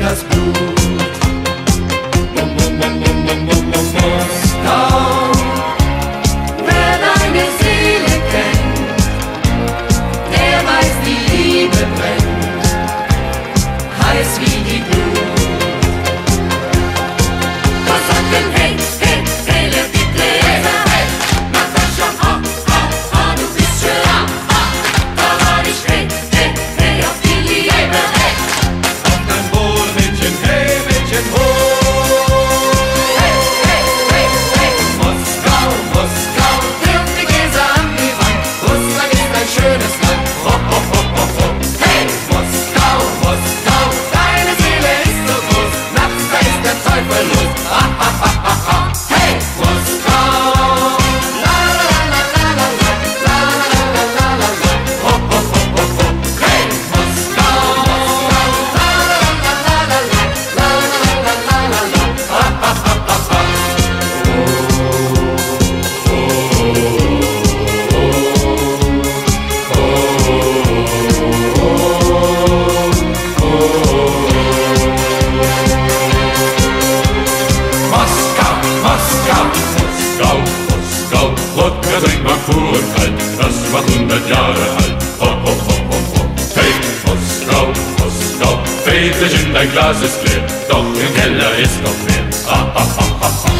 das Blut. Moskau, wer deine Seele kennt, der weiß, die Liebe brennt, heiß wie die Glut. Kosaken, hey, hey, hey, left die Gläser, hey, mach das schon, du bist schön, da war ich, hey, hey, hey, auf die Liebe, hey, Auf dein Wohl, Mädchen, hey, Mädchen, hoch! hey, hey, hey, hey, Moskau, Moskau, wirf die Gläser an die Wand, Russland ist ein schönes Land, ho, ho, ho, ho, ho. Hey, Moskau, Moskau, deine Seele ist so groß, nachts da ist der Teufel los, ha, ha, ha, ha, ha. Hey, Moskau, la, la, la, la, la, la, la, la, la, la, la, la, ho, ho, ho, ho, ho. Hey, Moskau, la, la, la, la, la, la, la, la, la, la, la, la, ha, ha, ha, ha, ha. Moskau, Moskau, Moskau, Moskau, Wodka trinkt man pur und kalt, das war 100 Jahre alt. Ho, ho, ho, ho, ho. Hey, Moskau, Moskau, Väterchen, dein Glas ist leer, doch im Keller ist noch mehr. Ha, ha, ha, ha, ha.